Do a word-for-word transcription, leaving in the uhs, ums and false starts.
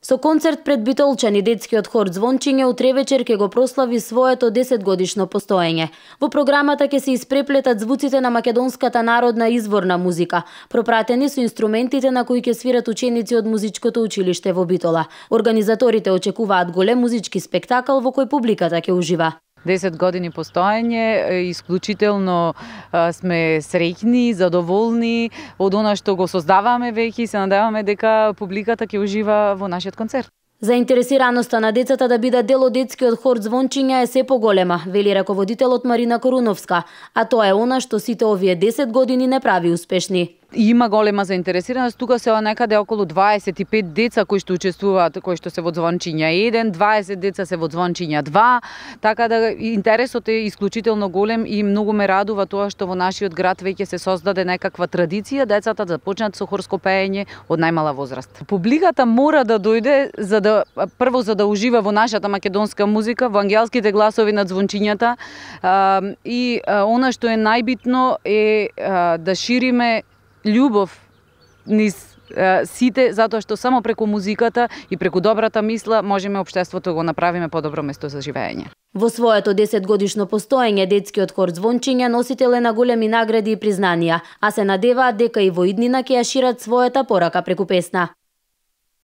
Со концерт пред битолчани, детскиот хор Ẓвончиња утре вечер ќе го прослави своето десетгодишно постоење. Во програмата ќе се испреплетат звуците на македонската народна изворна музика, пропратени со инструментите на кои ќе свират ученици од музичкото училиште во Битола. Организаторите очекуваат голем музички спектакл во кој публиката ќе ужива. десет години постоење, исклучително сме среќни, задоволни од она што го создаваме веќе и се надеваме дека публиката ќе ужива во нашиот концерт. Заинтересираноста на децата да бидат дел од детскиот хор Ẓвончиња е се поголема, вели раководителот Марина Коруновска, а тоа е она што сите овие десет години не прави успешни. Има голема заинтересираност, тука се некаде околу дваесет и пет деца кои што учествуваат, кои што се во Ẓвончиња еден, дваесет деца се во Ẓвончиња два, така да интересот е исклучително голем и многу ме радува тоа што во нашиот град веќе се создаде некаква традиција децата да почнат со хорско пеење од најмала возраст. Публиката мора да дојде за да прво за да ужива во нашата македонска музика, во ангелските гласови на Ẓвончињата и она што е најбитно е да шириме љубов низ сите, затоа што само преку музиката и преку добрата мисла можеме општеството го направиме подобро место за живење. Во своето десетгодишно постоење, детскиот хор Ẓвончиња носител е на големи награди и признанија, а се надеваат дека и во иднина ќе ја шират својата порака преку песна.